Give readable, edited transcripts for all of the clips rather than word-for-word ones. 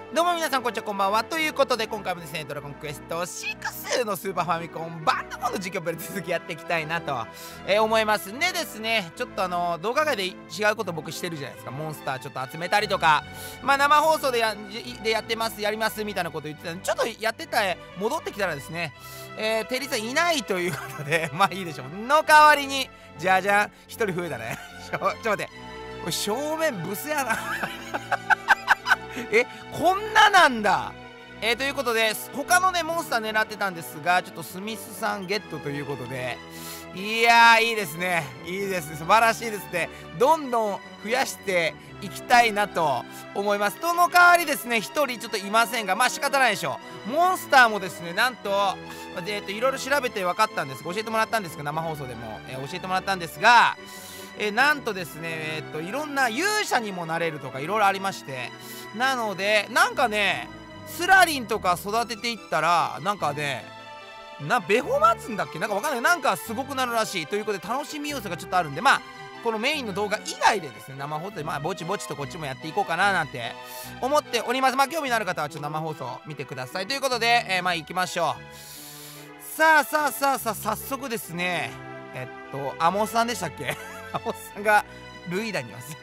どうも皆さんこんにちは、こんばんは。ということで今回もですね、ドラゴンクエスト6のスーパーファミコンバンドモンの実況プレイ続きやっていきたいなと、思いますね。ですね、ちょっと動画外で違うこと僕してるじゃないですか。モンスターちょっと集めたりとか、生放送でやってます、やりますみたいなこと言ってたんで、ちょっとやってた戻ってきたらですね、テリーさんいないということでまあいいでしょう。の代わりにじゃじゃん、1人増えたねちょっと待って、これ正面ブスやなこんななんだ。ということで他のねモンスター狙ってたんですが、ちょっとスミスさんゲットということで、いやーいいですね、いいですね、素晴らしいですね。どんどん増やしていきたいなと思います。その代わりですね、1人ちょっといませんが、まあ仕方ないでしょう。モンスターもですね、なんといろいろ調べて分かったんです。教えてもらったんですが、生放送でも、教えてもらったんですが、なんとですね、いろんな勇者にもなれるとかいろいろありまして、なのでなんかね、スラリンとか育てていったらなんかね、ベホ待つんだっけ、なんかわかんない、なんかすごくなるらしいということで、楽しみ要素がちょっとあるんで、まあこのメインの動画以外でですね、生放送でまあぼちぼちとこっちもやっていこうかななんて思っております。まあ興味のある方はちょっと生放送見てくださいということで、まあ行きましょう。さあ早速ですね、アモさんでしたっけアモさんがルイダにいます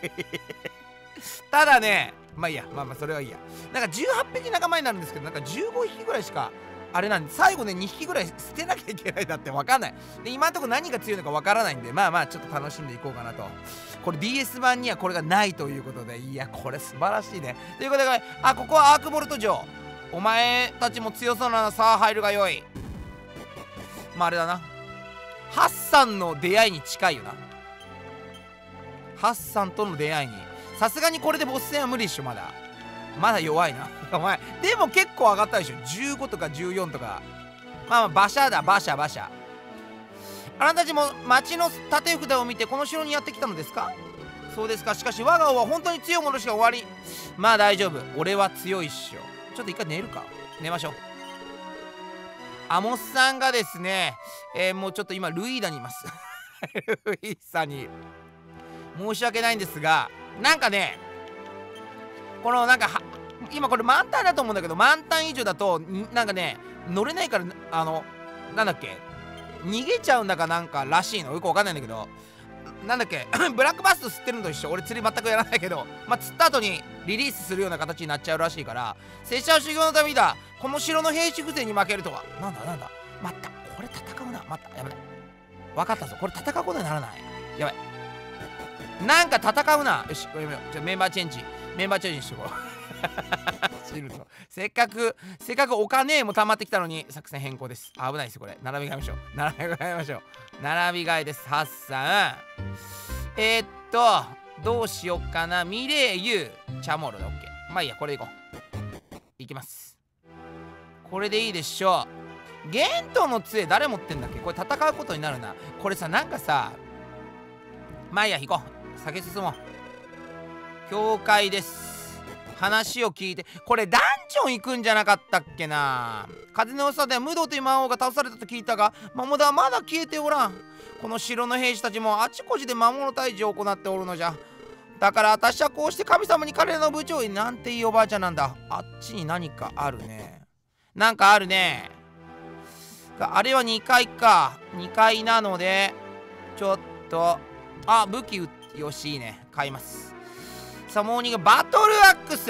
ただね、まあいいや、まあそれはいいや。なんか18匹仲間になるんですけど、なんか15匹ぐらいしかあれなんで、最後ね2匹ぐらい捨てなきゃいけないだって分かんないで、今んとこ何が強いのか分からないんで、まあちょっと楽しんでいこうかなと。これ DS 版にはこれがないということで、いやこれ素晴らしいね。ということで、ここはアークボルト城、お前たちも強そうなのさあ入るがよい。まああれだな、ハッサンの出会いに近いよな。ハッサンとの出会いに、さすがにこれでボス戦は無理っしょ。まだ弱いなお前。でも結構上がったでしょ、15とか14とか。まあ馬車だ、馬車。あなたたちも町の縦札を見てこの城にやってきたのですか？そうですか。しかし我が王は本当に強いものしか終わり。まあ大丈夫、俺は強いっしょ。ちょっと一回寝るか。寝ましょう。アモスさんがですね、もうちょっと今ルイーダにいますルイーさんに申し訳ないんですが、なんかね、このなんか今これ満タンだと思うんだけど、満タン以上だとなんかね乗れないから、なんだっけ、逃げちゃうんだかなんからしいの、よくわかんないんだけど、なんだっけブラックバスト吸ってるのと一緒。俺釣り全くやらないけど、まあ釣った後にリリースするような形になっちゃうらしいから、拙者は修行の旅だ。この城の兵士風情に負けるとは。なんだ待った、これ戦うな。待った、やばい、分かったぞ、これ戦うことにならない。やばい、なんか戦うな。よし、これやめよう。じゃあメンバーチェンジしとこうシルト、せっかくお金も溜まってきたのに作戦変更です。危ないですよこれ。並び替えましょう。並び替えです。ハッサン、どうしよっかな。ミレイユチャモロで OK。 まあいいや、これでいこう。いきます。これでいいでしょう。ゲントの杖誰持ってんだっけ。これ戦うことになるな。これさ、なんかさ、まあいいや、行こう。先進もう。教会です。話を聞いて、これダンジョン行くんじゃなかったっけな。風の噂で無道という魔王が倒されたと聞いたが、魔物はまだ消えておらん。この城の兵士たちもあちこちで魔物退治を行っておるのじゃ。だから私はこうして神様に彼らの部長になんていいおばあちゃんなんだ。あっちに何かあるね。なんかあるね。あれは2階か。2階なのでちょっと、武器よし、いいね、買います。さあモーニングバトルアックス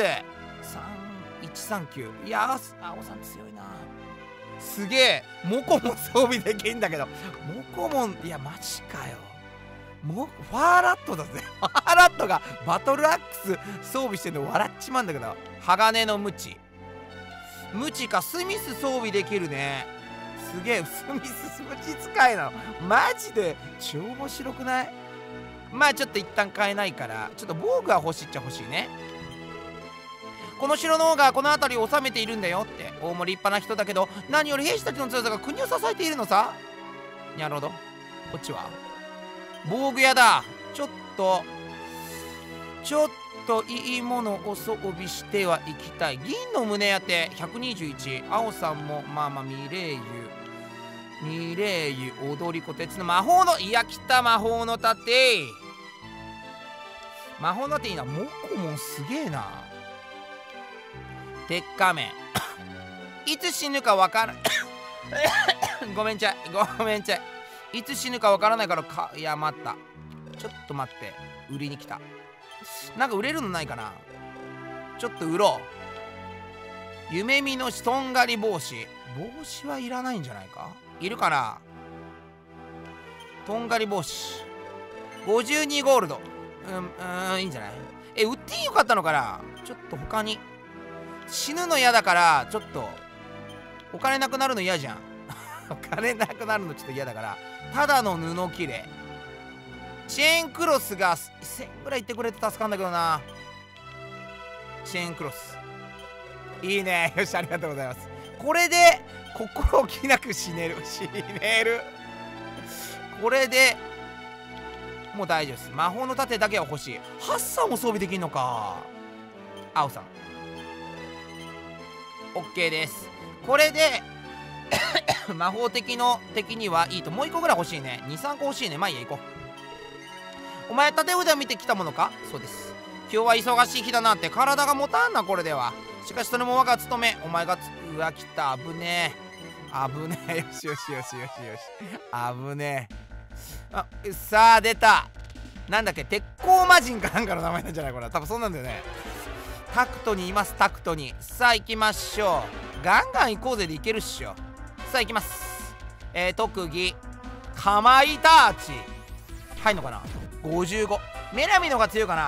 3139。いやー、青さん強いな。すげえ、モコモン装備できんだけど、モコモン、いやマジかよ。ファーラットだぜファーラットがバトルアックス装備してんの笑っちまうんだけど。鋼のムチか。スミス装備できるね。すげえ、スミスムチ使いなの。マジで超面白くない？まあちょっと一旦買えないから、ちょっと防具は欲しいっちゃ欲しいね。この城の王がこの辺りを治めているんだよって。王も立派な人だけど、何より兵士たちの強さが国を支えているのさ。なるほど。こっちは防具屋だ。ちょっといいものを装備してはいきたい。銀の胸当て121。青さんもまあミレイユ踊り子鉄の魔法の、いや来た、魔法の盾。魔法の盾いいな。モコモンすげえな。 鉄仮面いつ死ぬかわからごめんちゃいいつ死ぬかわからないからいや待った、ちょっと待って、売りに来た。なんか売れるのないかな、ちょっと売ろう。夢見のとんがり帽子はいらないんじゃないか、いるかな。とんがり帽子52ゴールド、いいんじゃない。売ってよかったのかな。ちょっと他に、死ぬの嫌だからちょっとお金なくなるの嫌じゃんお金なくなるのちょっと嫌だから、ただの布切れチェーンクロスが1000ぐらいいってくれて助かんだけどな。チェーンクロスいいね、よし、ありがとうございます。これで心置きなく死ねるこれでもう大丈夫です。魔法の盾だけは欲しい。ハッサンも装備できんのか。青さん OK です。これで魔法的にはいいと。もう1個ぐらい欲しいね。2、3個欲しいね。まあいいや、行こう。お前縦腕を見てきたものか。そうです。今日は忙しい日だなって。体が持たんな、これでは。しかしそれも我が務め。お前がうわ、来た。危ねえよし危ねえ。さあ出た。なんだっけ、鉄鋼魔人かなんかの名前なんじゃないこれ。多分そうなんだよね。タクトにいます、タクトに。さあ行きましょう。ガンガン行こうぜでいけるっしょ。さあ行きます。特技かまいたち入んのかな。55。メラミのが強いかな。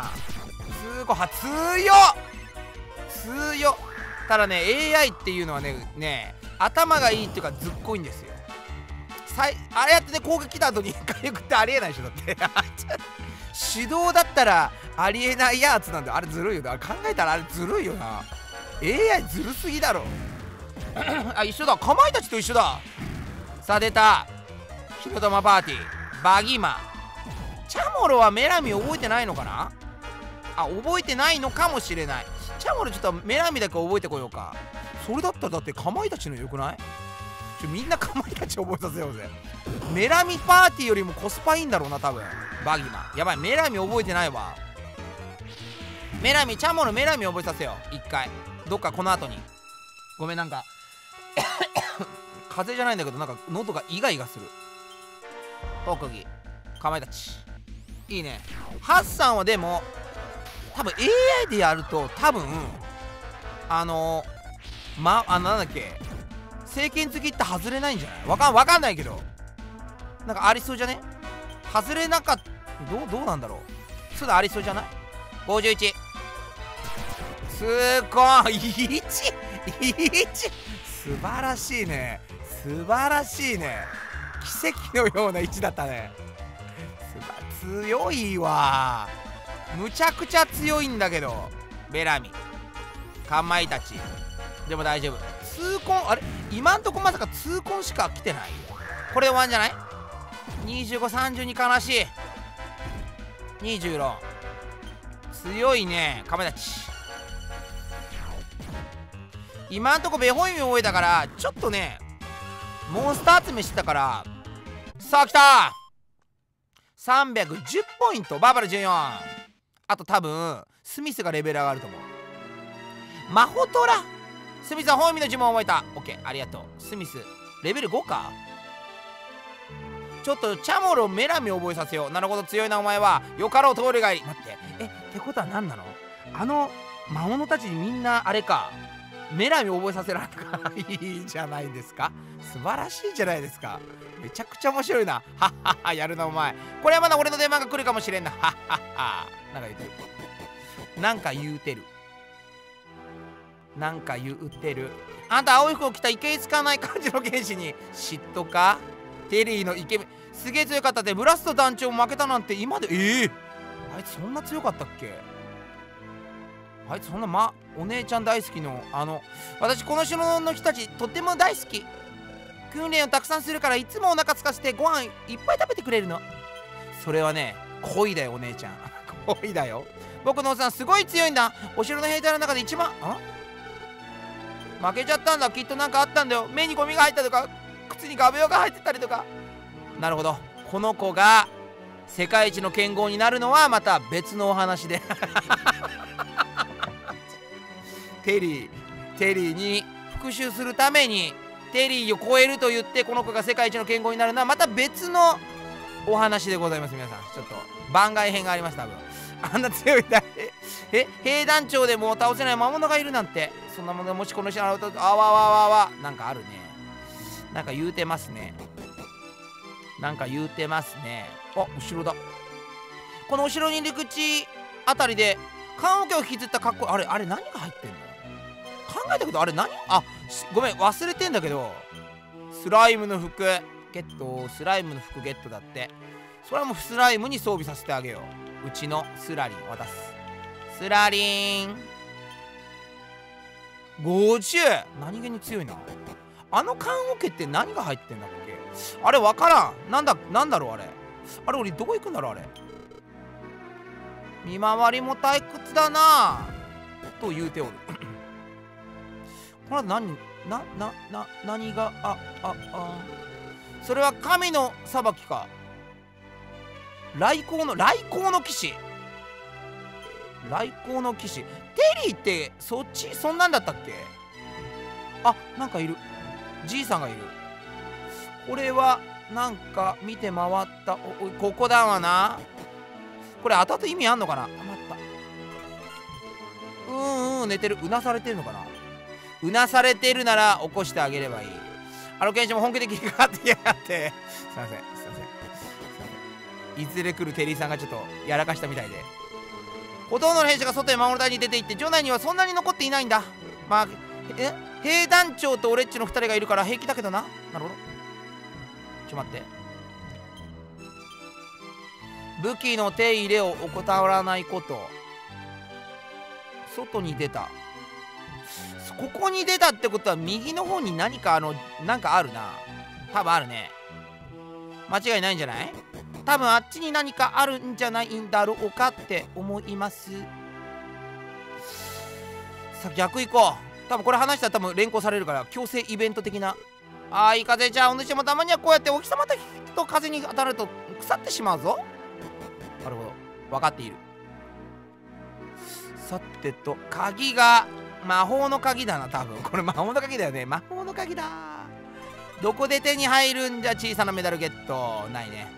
強っ。ただね AI っていうのはね頭がいいっていうかずっこいんですよ。あれやってね攻撃来た後に回復ってありえないでしょ。だって手動だったらありえないやつなんだよ。あれずるいよな。考えたらあれずるいよな。 AI ずるすぎだろあ、一緒だ。かまいたちと一緒だ。さあ出た。火の玉パーティーバギマ。チャモロはメラミ覚えてないのかな。覚えてないのかもしれない。チャモロちょっとメラミだけ覚えてこようか。それだったらだってかまいたちのよくない。みんなかまいたち覚えさせようぜ。メラミパーティーよりもコスパいいんだろうな多分。バギマやばい。メラミ覚えてないわ。チャモロメラミ覚えさせよう一回。どっかこの後に。ごめん、なんか風邪じゃないんだけどなんか喉がイガイガする。特技かまいたちいいね。ハッサンはでも多分 AI でやると多分なんだっけ、聖剣好きって外れないんじゃない。わかんないけどなんかありそうじゃね。外れなかった。どうなんだろう。そうだ、ありそうじゃない。51。すごい1素晴らしいね。奇跡のような1だったね。強いわ。むちゃくちゃ強いんだけど。ベラミかまいたちでも大丈夫。痛恨、あれ今んとこまさか痛恨しか来てない。これで終わんじゃない。25、32悲しい。26強いねかまいたち。今んとこベホイミ覚えたからちょっとねモンスター集めしてたから。さあ来た。310ポイント。バーバル14。あと多分スミスがレベル上がると思う。マホトラスミスはホイミの呪文を覚えた。 OK ありがとう。スミスレベル5か。ちょっとチャモロメラミ覚えさせよう。なるほど強いなお前は。よかろう通りがいい。待ってってことは何なの。魔物たちにみんなあれかメラミ覚えさせられたからいいじゃないですか。素晴らしいじゃないですか。めちゃくちゃ面白いな。はっはっは。やるなお前。これはまだ俺の出番が来るかもしれんな。はっはっは。なんか言うてる。あんた青い服を着たいけつかない感じの剣士に嫉妬か。テリーのイケメンすげえ強かったって。ブラスト団長負けたなんて今であいつそんな強かったっけ。あいつそんなお姉ちゃん大好きの私この城の人たちとっても大好き。訓練をたくさんするからいつもお腹空かせてご飯いっぱい食べてくれるの。それはね恋だよお姉ちゃん恋だよ。僕のおっさんすごい強いんだ。お城の兵隊の中で一番負けちゃったんだ。きっとなんかあったんだよ。目にゴミが入ったとか靴に画鋲が入ってたりとか。なるほど。この子が世界一の剣豪になるのはまた別のお話でテリテリーに復讐するためにテリーを超えると言ってこの子が世界一の剣豪になるのはまた別のお話でございます。皆さんちょっと番外編があります多分。あんな強い兵団長でも倒せない魔物がいるなんて、そんなものがもしこの人にあるとあわわわわなんかあるね。なんか言うてますね。なんか言うてますね。あ、後ろだ。この後ろに入り口あたりで棺桶を引きずったかっこいい。あれ何が入ってんの？考えたけどあれ何？あ、ごめん忘れてんだけど、スライムの服ゲット。スライムの服ゲットだって。それはもうスライムに装備させてあげよう。うちのスラリン渡す。スラリン50。何気に強いな。あの棺桶って何が入ってんだっけ？あれ分からん。なんだろうあれ。あれ俺どこ行くんだろうあれ。見回りも退屈だなと言うておる。これは何がそれは神の裁きか。来航の騎士。来航の騎士。テリーってそんなんだったっけ？あ、なんかいる。じいさんがいる。これはなんか見て回った。ここだわな。これ後々意味あんのかな。待った。寝てる。うなされてるのかな。うなされてるなら起こしてあげればいい。剣士も本気で切りかかってやがって。すいません。いずれ来るテリーさんがちょっとやらかしたみたいで、ほとんどの兵士が外へ守る隊に出て行って城内にはそんなに残っていないんだ。まあ兵団長と俺っちの2人がいるから平気だけどな。なるほど。ちょ待って。武器の手入れを怠らないこと。外に出た。ここに出たってことは右の方に何かなんかあるな。多分あるね。間違いないんじゃない？多分あっちに何かあるんじゃないんだろうかって思います。さあ逆行こう。多分これ話したら多分連行されるから強制イベント的な。いい風じゃあお主もたまにはこうやってお日様と風に当たると腐ってしまうぞ。なるほど、分かっている。さてと鍵が魔法の鍵だな。多分これ魔法の鍵だよね。魔法の鍵だ。どこで手に入るんじゃ。小さなメダルゲット。ないね。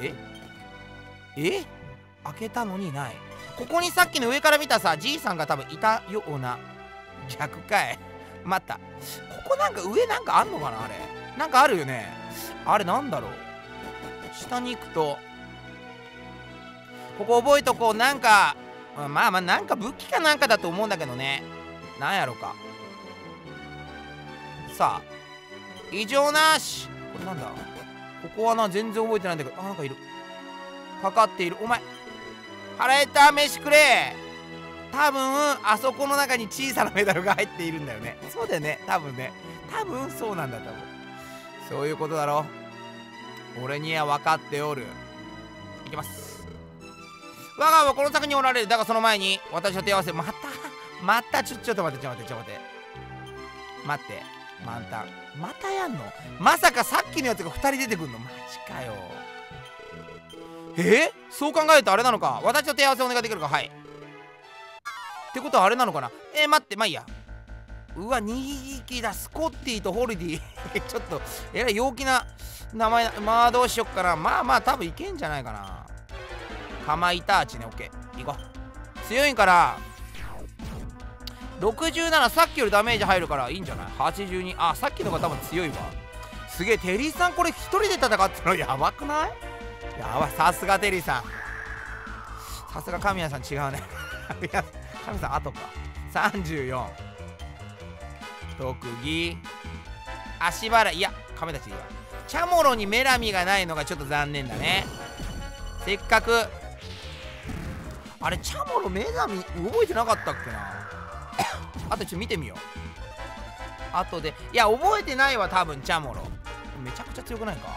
開けたのにない。ここにさっきの上から見たさじいさんが多分いたような。逆かい。待った。ここなんか上なんかあんのかな。あれなんかあるよね。あれなんだろう。下に行くとここ覚えとこう。なんかまあなんか武器かなんかだと思うんだけどね。なんやろか。さあ異常なし。これなんだ。ここはな全然覚えてないんだけど。なんかいる。かかっている。お前腹減った飯くれ。多分あそこの中に小さなメダルが入っているんだよね。そうだよね。多分そうなんだと思う。そういうことだろう。俺には分かっておる。いきます。我がはこの先におられる。だがその前に私と手合わせ。またちょっと待って待って。満タンまたやんの。まさかさっきのやつが2人出てくんの。マジかよ。そう考えるとあれなのか。私と手合わせお願いできるか。はい。ってことはあれなのかな。待って、まあいいや。うわ2匹だ。スコッティとホルディちょっとえらい陽気な名前。まあどうしよっかな。まあ多分いけんじゃないかな。かまいたーちね。オッケー行こう。強いんから67。さっきよりダメージ入るからいいんじゃない。82。さっきのが多分強いわ。すげえ。テリーさんこれ一人で戦ってるのやばくない？やばい。さすがテリーさん。さすが神谷さん違うねいや神谷さん後か。34。特技足払い。いや亀たちいいわ。チャモロにメラミがないのがちょっと残念だね。せっかくあれチャモロメラミ覚えてなかったっけなあとちょっと見てみよう。あとで。いや覚えてないわ多分。チャモロめちゃくちゃ強くないか。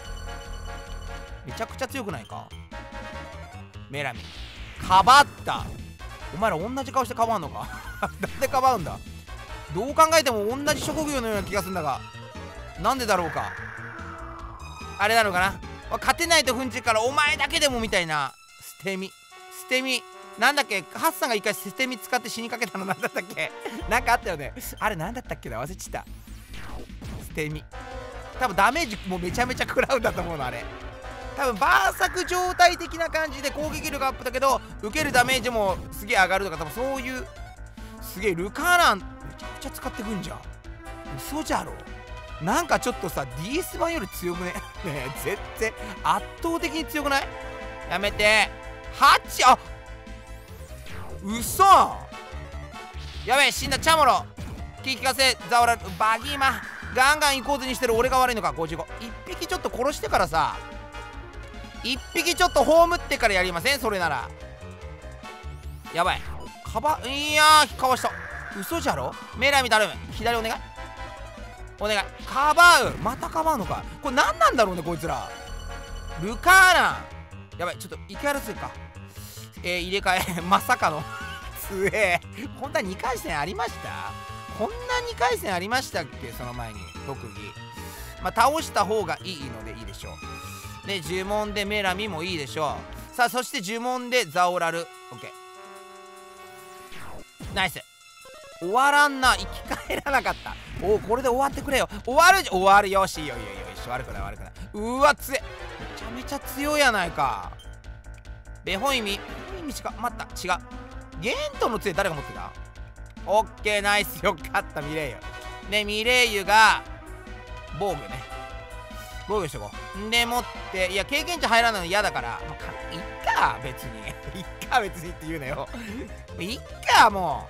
メラミかばった。お前ら同じ顔してかばんのかなんでかばうんだ。どう考えても同じ職業のような気がするんだが、なんでだろうか。あれなのかな。勝てないと踏んじからお前だけでもみたいな。捨て身なんだっけ、ハッサンが一回捨て身使って死にかけたのなんだったっけなんかあったよね。あれなんだったっけな、忘れちゃった。捨て身多分ダメージもうめちゃめちゃ食らうんだと思うのあれ。多分バーサク状態的な感じで攻撃力アップだけど受けるダメージもすげえ上がるとか、多分そういう。すげえルカーナンめちゃくちゃ使ってくんじゃん。嘘じゃろ。なんかちょっとさ DS 版より強くねねえ絶対圧倒的に強くない？やめて。8、あ嘘。やべえ、死んだ。チャモロ聞かせザオラルバギーマガンガン行こうぜにしてる俺が悪いのか。55、一匹ちょっと殺してからさ、一匹ちょっと葬ってからやりません？それならやばい。いやーかわした。嘘じゃろ。メラミ頼む。左お願いお願い。かばう。またかばうのか。これ何なんだろうねこいつら。ルカーナンやばい、ちょっとイケアルするか。入れ替えまさかのつえ。本当は2回戦ありました？こんな2回戦ありましたっけ？その前に特技まあ倒した方がいいのでいいでしょう。で呪文でメラミもいいでしょう。さあそして呪文でザオラル。 OK ナイス。終わらんな。生き返らなかった。おおこれで終わってくれよ。終わるじゃ終わる。よしいいよいいよよし。悪くない悪くない。うわ強え。めちゃめちゃ強いやないか。ベホイミしか待った違う。ゲントの杖誰が持ってた？オッケーナイスよかった。ミレイユでミレイユが防具ね。防具しとこう。で持っていや経験値入らないの嫌だから、いっか別にいっか別にって言うなよいっかも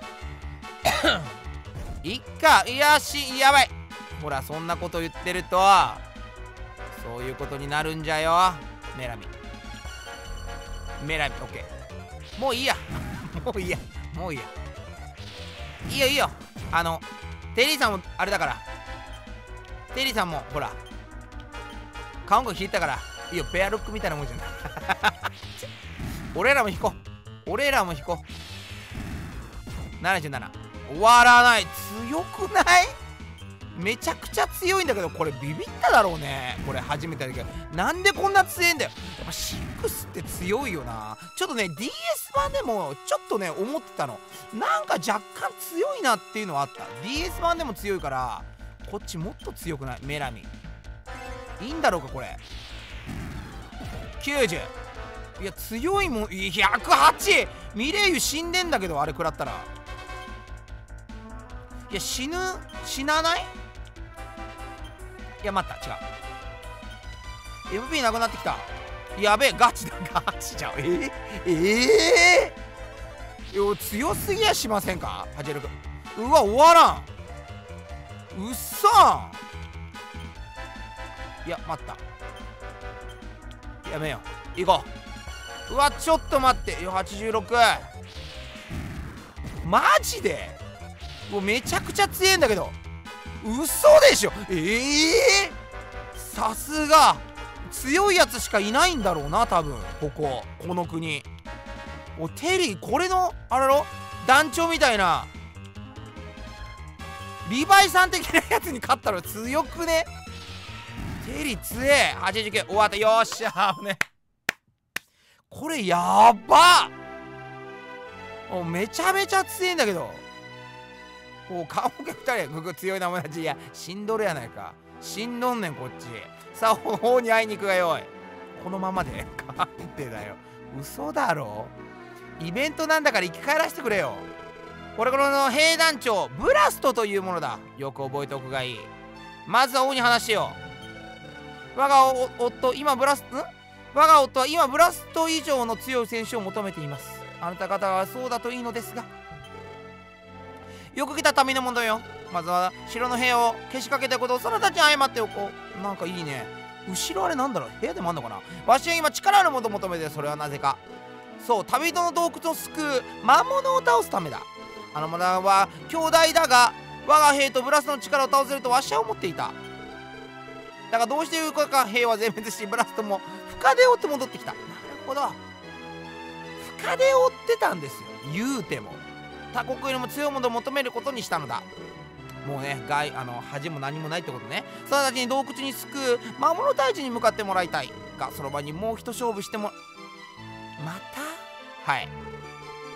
ういっか。いやしやばい。ほらそんなこと言ってるとそういうことになるんじゃよ。メラミオッケー。もういいやもういいやもういいや。いいよいいよ。テリーさんもあれだから。テリーさんもほらカウンコ引いたからいいよ。ペアルックみたいなもんじゃない俺らも引こう。俺らも引こう。77終わらない。強くない？めちゃくちゃ強いんだけど、これビビっただろうね。これ初めてだけどなんでこんな強いんだよ。やっぱ6って強いよな。ちょっとね DS 版でもちょっとね思ってたの。なんか若干強いなっていうのはあった。 DS 版でも強いからこっちもっと強くない？メラミいいんだろうかこれ。90いや強いもん。108ミレイユ死んでんだけどあれ食らったら。いや死なない？いや待った違う。 MP なくなってきた。やべえガチだガチじゃん。強すぎやしませんかハジェル君。うわ終わらん。うっそいや待ったやめよう。行こう。うわちょっと待って。86マジでもうめちゃくちゃ強いんだけど。嘘でしょ。さすが強いやつしかいないんだろうな多分この国。テリーこれのあれろ団長みたいなリヴァイさん的なやつに勝ったら強くね。テリー強え。89終わった。よっしゃね。これやばっ。めちゃめちゃ強いんだけど。顔が2人ググ強いな友達。いや死んどるやないか。死んどんねんこっち。さあ方に会いに行くがよい。このままで勝ってだよ。嘘だろ。イベントなんだから生き返らせてくれよ。これの兵団長ブラストというものだ。よく覚えておくがいい。まずは王に話しよう。我が夫は今ブラスト以上の強い選手を求めています。あなた方はそうだといいのですが。よく来た民の者よ。まずは城の部屋を消しかけたことをそなたちに謝っておこう。なんかいいね。後ろあれなんだろう。部屋でもあんのかな。わしは今力あるものを求めて、それはなぜか。そう旅人の洞窟を救う魔物を倒すためだ。あの者は兄弟だが我が兵とブラスの力を倒せるとわしは思っていた。だがどうしていうか兵は全滅しブラストも深手を追って戻ってきた。なるほど深手を追ってたんですよ。言うても他国よりも強いものを求めることにしたのだ。もうね恥も何もないってことね。そのたちに洞窟に救う魔物退治に向かってもらいたいが、その場にもう一勝負してもまたはい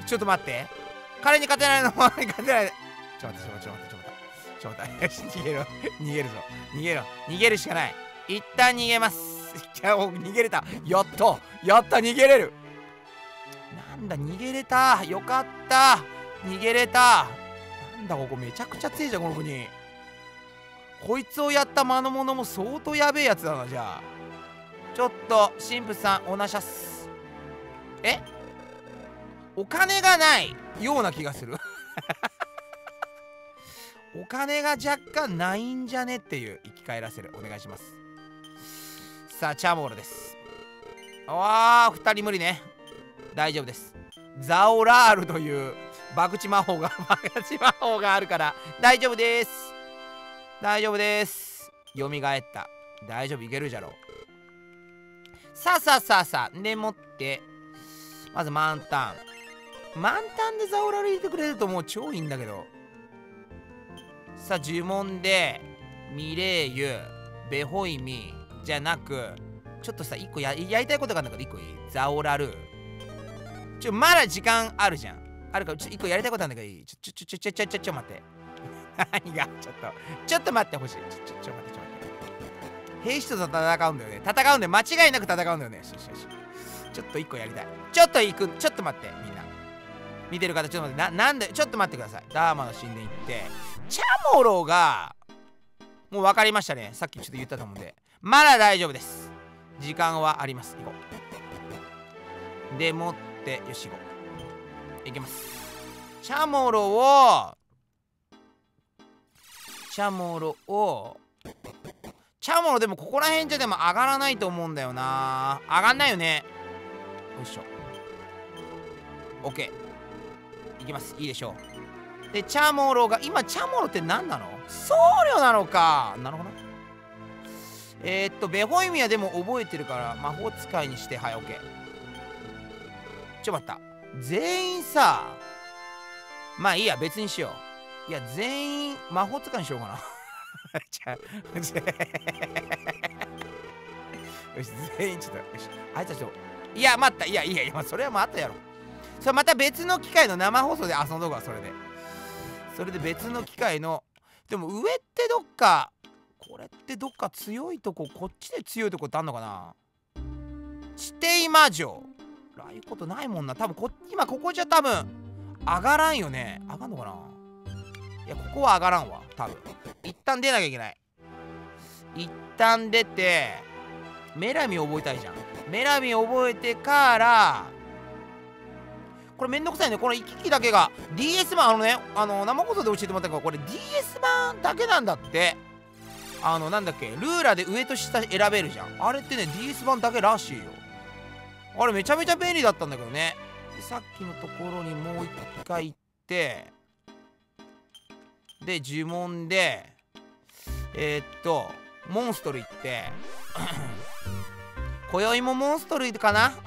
ちょっと待って。彼に勝てないのも勝てない。ちょっと待って。よし、逃げろ。逃げるぞ。逃げるしかない。一旦逃げます。逃げれた。やった、逃げれる。なんだ、逃げれた。よかった。逃げれた。なんだ、ここめちゃくちゃ強いじゃん、この国。こいつをやった魔の者も相当やべえやつだな。じゃあちょっと神父さんおなしゃす。お金がないような気がするお金が若干ないんじゃねっていう。生き返らせる。お願いします。さあチャモールです。2人無理ね。大丈夫です。ザオラールという博打魔法があるから大丈夫です。よみがえった。大丈夫、いけるじゃろう。さあでもってまず満タンでザオラール入れてくれるともう超いいんだけど。さあ呪文でミレーユベホイミじゃなく、ちょっとさ1個やりたいことがあるんだけど、1個いい？ザオラルまだ時間あるじゃん。あるから1個やりたいことあるんだけどいい？ちょ待って何がちょっと待ってほしい。ちょっと待って。兵士と戦うんだよね。間違いなく戦うんだよね。よし。ちょっと1個やりたい。ちょっと待って。みんな見てる方ちょっと待って。なんでちょっと待ってください。ダーマの神殿行ってチャモロがもう分かりましたね。さっきちょっと言ったと思うんでまだ大丈夫です。時間はあります。行こう。でもってよし、行きます。チャモロでもここら辺じゃでも上がらないと思うんだよな。上がんないよね。よいしょ。 OK いきます。いいでしょう。でチャモロって何なの？僧侶なのか。なるほど。ベホイミはでも覚えてるから魔法使いにして、はい OK。 待った。全員さ、まあいいや、別にしよう。いや全員魔法使いにしようかなよし、全員ちょっと、よし、あいつはちょっと、いや待った。いやそれはもうあったやろ。それまた別の機械の生放送で遊んどくわ。それで別の機械の。でも上ってどっか、これってどっか強いとこ、こっちで強いとこってあんのかな。地底魔女ああいうことないもんな。多分今ここじゃ多分上がらんよね。上がんのかな。いやここは上がらんわ多分。一旦出なきゃいけない。一旦出てメラミ覚えたいじゃん。メラミ覚えてからこれめんどくさいね。この行き来だけが DS 版生放送で教えてもらったから、これ DS 版だけなんだって。なんだっけ、ルーラで上と下選べるじゃん。あれってね DS 版だけらしいよ。あれめちゃめちゃ便利だったんだけどね。でさっきのところにもう一回行って、で呪文でモンストル行って今宵もモンストルかな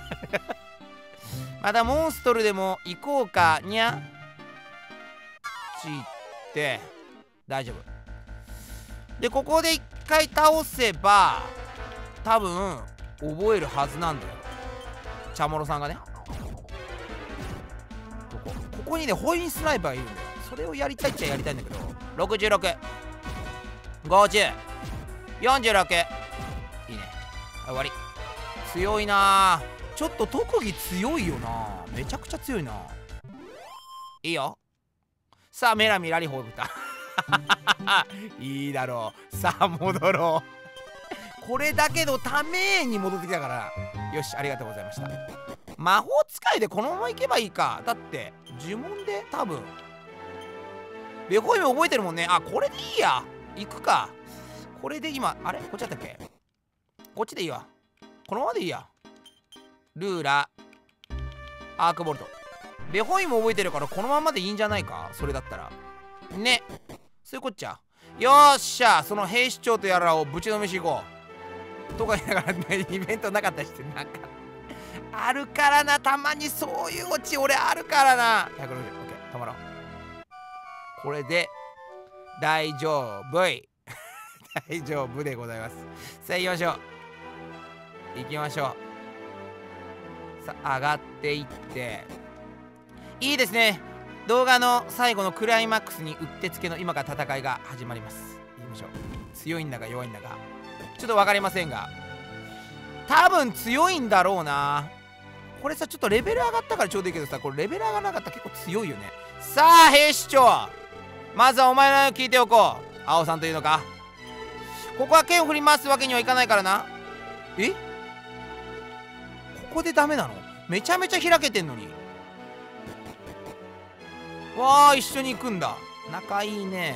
またモンストルでも行こうかにゃ。ち行って大丈夫で、ここで一回倒せば多分覚えるはずなんだよ。チャモロさんがね、ここにねホインスナイパーがいるんだよ。それをやりたいっちゃやりたいんだけど、66、50、46、いいね。終わり。強いな。ちょっと特技強いよな。めちゃくちゃ強いな。いいよ。さあメラミラリホーブタいいだろう。さあ戻ろうこれだけのために戻ってきたから。よし、ありがとうございました。魔法使いでこのままいけばいいか。だって呪文で多分ベホイミ覚えてるもんね。あ、これでいいや。行くか。これで今あれこっちだったっけ。こっちでいいわ。このままでいいや。ルーラアークボルトベホイミ覚えてるからこのままでいいんじゃないか。それだったらね。そういうこっちゃ。よっしゃ、その兵士長とやらをぶちのめし行こうとか言いながらね、イベントなかったりして、なんかあるからな。たまにそういうオチ俺あるからな。160、 OK、 止まろう。これで大丈夫大丈夫でございます。さあ行きましょう。さあ上がっていっていいですね。動画の最後のクライマックスにうってつけの今から戦いが始まります。言いましょう。強いんだか弱いんだかちょっと分かりませんが、多分強いんだろうな。これさ、ちょっとレベル上がったからちょうどいいけどさ、これレベル上がらなかったら結構強いよね。さあ兵士長、まずはお前の話を聞いておこう。青さんというのか。ここは剣を振り回すわけにはいかないからな。え、ここでダメなの？めちゃめちゃ開けてんのに。わあ、一緒に行くんだ。仲いいね。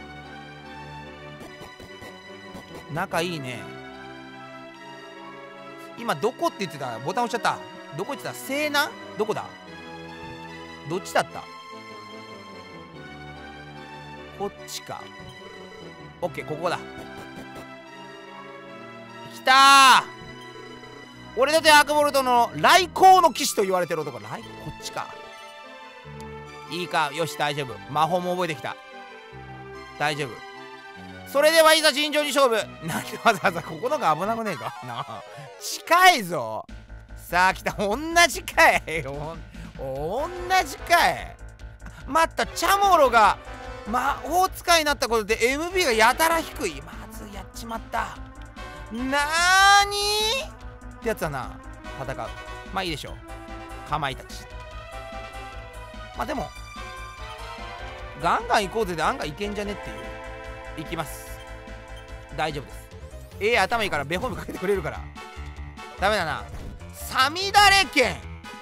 仲いいね。今どこって言ってた？ボタン押しちゃった。どこ行ってた？西南？どこだ？どっちだった？こっちか。オッケー、ここだ。来たー。俺だってアークボルトの来光の騎士と言われてる男。こっちか。いいか、よし、大丈夫。魔法も覚えてきた。大丈夫。それではいざ尋常に勝負。なんでわざわざここのが危なくねえかなあ。近いぞ。さあ来た。同じかい。同じかい。待った、チャモロが魔法使いになったことで MB がやたら低い。まずやっちまった。なーにってやつだな。戦う。まあいいでしょう。かまいたち。まあでもガンガン行こうぜで案外いけんじゃねっていう。行きます。大丈夫です。頭いいからベホームかけてくれるから。ダメだな。さみだれ剣。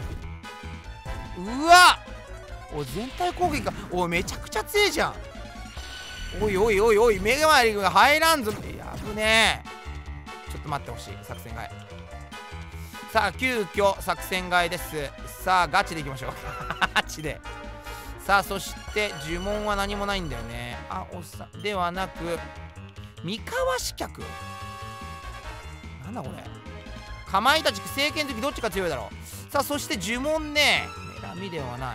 うわっ、お全体攻撃か。おめちゃくちゃ強いじゃん。おいおいおいおい、メガマリが入らんぞ。やぶねえ。ちょっと待ってほしい。作戦替え。さあ急遽作戦替えです。さあガチでいきましょう。ガチで。さあそして呪文は何もないんだよね。あ、おっさではなく三河刺客。なんだこれ。かまいたち聖剣好きどっちが強いだろう。さあそして呪文ね。メラミではない。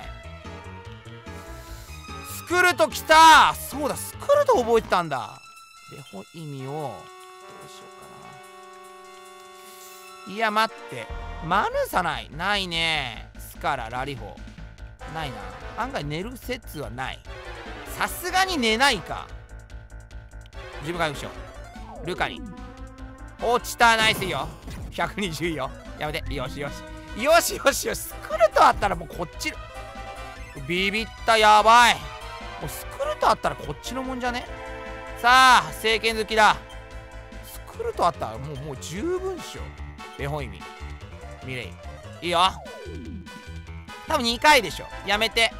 スクルトきた。そうだ、スクルト覚えてたんだ。ベホ意味をどうしようかな。いや待って、マヌサないないね。スカララリホないな。案外寝る説はない。さすがに寝ないか。自分回復しよう。ルカに落ちた。ナイス。いいよ。120いいよ。やめて。よしよしよしよしよし。スクルトあったらもうこっち。ビビった。やばい。もうスクルトあったらこっちのもんじゃね。さあ聖剣好きだ。スクルトあったらもう十分っしょ。ベホイミミレイいいよ。多分2回でしょ。やめて。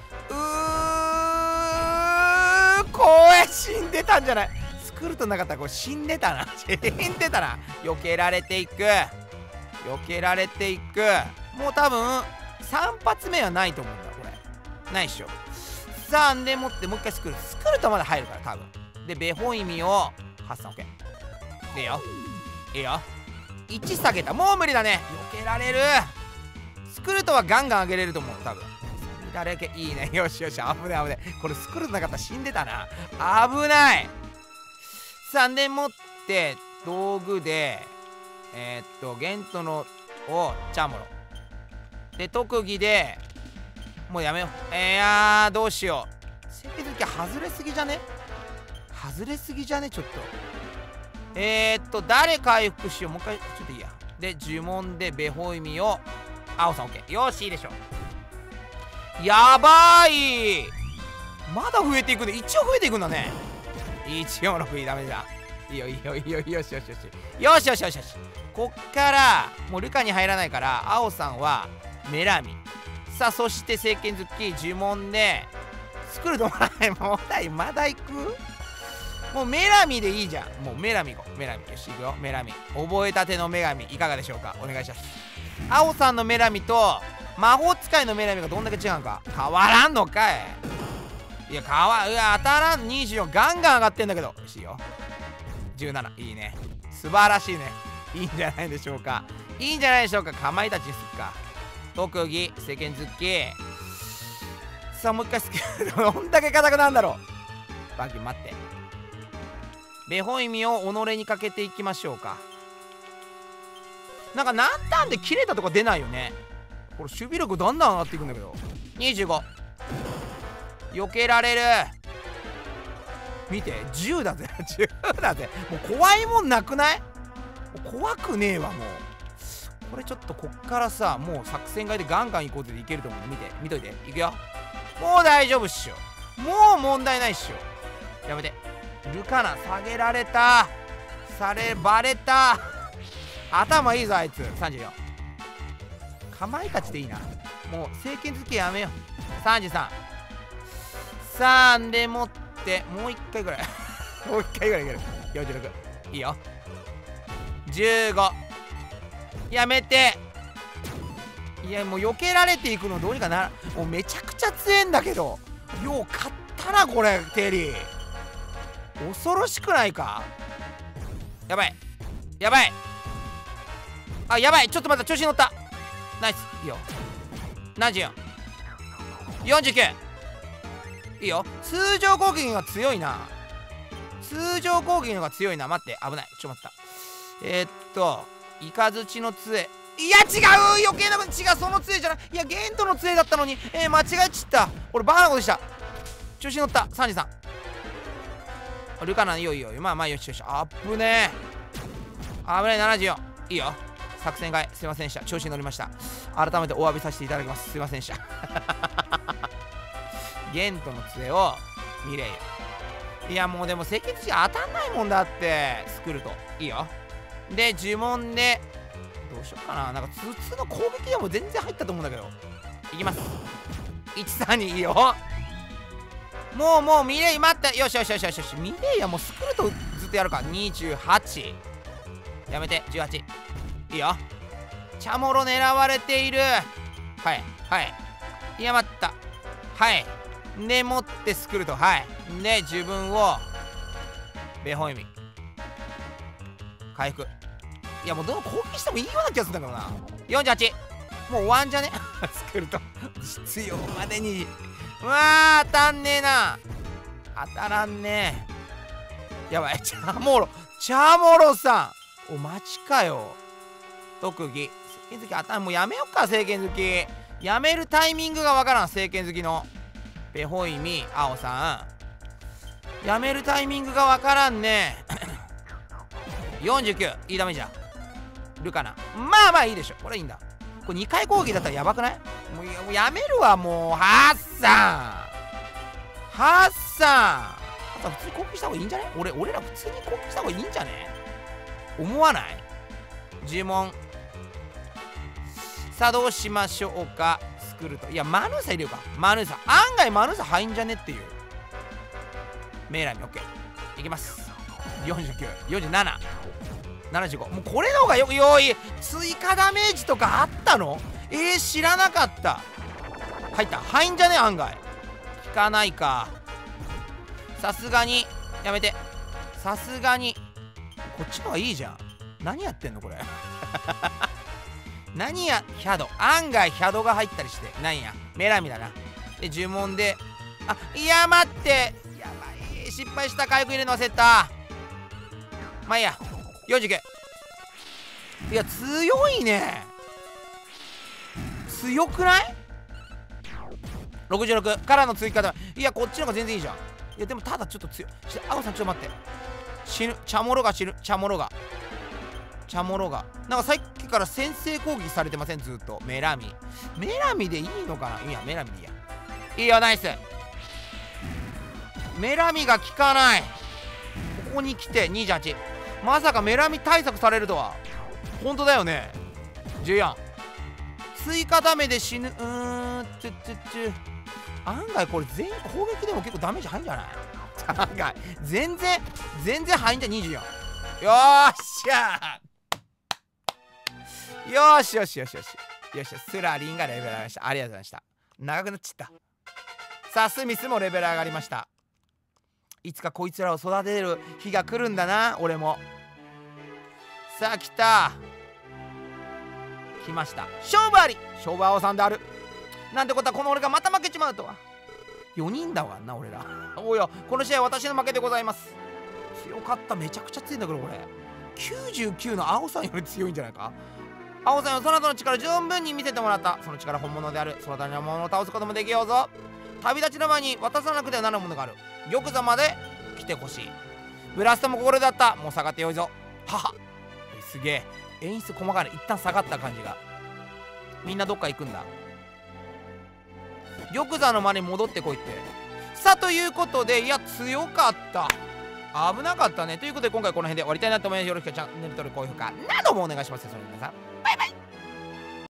これ死んでたんじゃない。スクルトなかったらこれ死んでたな。死んでたな。避けられていく。避けられていく。もう多分3発目はないと思うんだ。これないっしょ。さあでもってもう一回スクルトまだ入るから多分。でベホイミを発散。 OK いいよいいよ。1下げた。もう無理だね。避けられる。スクルトはガンガン上げれると思う多分。誰けいいね。よしよし。危ない危ない。これスクルトなかったら死んでたな。危ない。3でもって道具でゲントのをチャモロで特技でもうやめよう。いやどうしよう。聖剣好き外れすぎじゃね。外れすぎじゃねちょっと。誰回復しよう。もう一回ちょっといいや。で呪文でベホイミを青さん OK。 よしいいでしょ。やばい。まだ増えていくね。一応増えていくんだね。146ダメだ。いいよいいよいいよ。よしよしよしよしよしよしよし。こっからもうルカに入らないから青さんはメラミ。さあそして聖剣好き呪文でスクルトもらえ。もうまだ行く。もうメラミでいいじゃん。もうメラミ行こう。メラミよし行くよ。メラミ覚えたての女神いかがでしょうか。お願いします。青さんのメラミと魔法使いのメラミがどんだけ違うのか。変わらんのかい。いや当たらん。24ガンガン上がってんだけど。よしいいよ。17いいね。素晴らしいね。いいんじゃないでしょうか。いいんじゃないでしょうか。かまいたちにすっか。特技聖剣好き。さあもう一回好き。どんだけ硬くなんだろう。バキ待って。ベホイミを己にかけていきましょうか。なんか何ターンで切れたとか出ないよね。これ守備力だんだん上がっていくんだけど。 25。避けられる。見て、10だぜ。10だぜ。もう怖いもんなくない？怖くねえわ、もう。これちょっとこっからさ、もう作戦会でガンガン行こうっていけると思う。見といて。いくよ。もう大丈夫っしょ。もう問題ないっしょ。やめて。ルカナ下げられた。バレた。頭いいぞあいつ。34。かまいたちでいいな。もう政権付けやめよう。33。3でもってもう一回ぐらいもう一回ぐらいいける。46。いいよ。15。やめて。いやもう避けられていくのどうにかな。もうめちゃくちゃ強えんだけど。よう勝ったなこれテリー。恐ろしくないか。やばいやばい。あ、やばい。ちょっと待った。調子に乗った。ナイス。いいよ。74。49。いいよ。通常攻撃が強いな。通常攻撃のが強いな。待って。危ない。ちょっと待った。イカズチの杖。いや違う。余計なこと違う。その杖じゃない。いやゲントの杖だったのに。間違えちった。俺バカなことした。調子に乗った。33。ルカナいいよいいよ。まあよしよし。あっぶねえ。危ない。74。いいよ。作戦会すいませんでした。調子に乗りました。改めてお詫びさせていただきます。すいませんでした。ゲントの杖をミレイユ。いやもうでも清潔値当たんないもんだってスクルト。いいよ。で呪文でどうしようかな。なんか普通の攻撃でも全然入ったと思うんだけど。いきます。132。いいよ。もうミレイ待った。よしよしよしよしよし。ミレイはもうスクルトずっとやるか。28。やめて。18。いいよ。チャモロ狙われている。はいいや待った。はいで持ってスクルト。はいで自分をベホイミ回復。いやもうどの攻撃してもいいような気がするんだけどな。48。もう終わんじゃね。スクルト必要までに。うわー当たんねえな。当たらんねえ。やばい。チャモロさん。お待ちかよ。特技政権好き当たん。もうやめよっか。政権好きやめるタイミングがわからん。政権好きのベホイミ青さんやめるタイミングがわからんね。49。いいダメージだ。ルカナまあいいでしょ。これいいんだ。これ2回攻撃だったらやばくない？もうやめるわもう。ハッサン普通に攻撃した方がいいんじゃね？俺ら普通に攻撃した方がいいんじゃね？思わない？呪文さあどうしましょうか。スクルト。いやマヌーサ入れようか。マヌーサ案外マヌーサ入んじゃねっていう。メイラミ OK いきます。49、47、75。もうこれの方がよい。追加ダメージとかあったの？知らなかった。入んじゃね案外。効かないか。さすがにやめて。さすがにこっちの方がいいじゃん。何やってんのこれ。何やヒャド。案外ヒャドが入ったりして。なんやメラミだな。で呪文でいや待って。やばい。失敗した。回復入れるの忘れた。まあいいや。49。いや強いね。強くない？ 66 からの追加だ。いやこっちの方が全然いいじゃん。いやでもただちょっと強い。青さんちょっと待って。死ぬ。チャモロが死ぬ。チャモロがなんかさっきから先制攻撃されてませんずっと。メラミでいいのかな。いやメラミでいいや。いいよナイス。メラミが効かない。ここに来て28。まさかメラミ対策されるとは。本当だよね。14。追加ダメで死ぬ。案外これ全員攻撃でも結構ダメージ入んじゃない？案外全然入んじゃん。24。よーっしゃー。よし。スラリンがレベル上がりました。ありがとうございました。長くなっちゃった。さあスミスもレベル上がりました。いつかこいつらを育てる日が来るんだな。俺もさあ来ました。勝負あり。勝負青さんである。なんてことはこの俺がまた負けちまうとは。4人だわな俺ら。おやこの試合は私の負けでございます。強かった。めちゃくちゃ強いんだけどこれ。99の青さんより強いんじゃないか。 青さんよ、そなたの力十分に見せてもらった。その力本物である。その他のものを倒すこともできようぞ。旅立ちの前に渡さなくてはならぬものがある。玉座まで来てほしい。ブラストも心だった。もう下がってよいぞ。はは。すげえ演出細かいね。一旦下がった感じが。みんなどっか行くんだ。玉座の間に戻ってこいって。さあということで、いや強かった、危なかったね。ということで今回この辺で終わりたいなと思います。よろしくチャンネル登録高評価などもお願いしますよ。それでは皆さんバイバイ。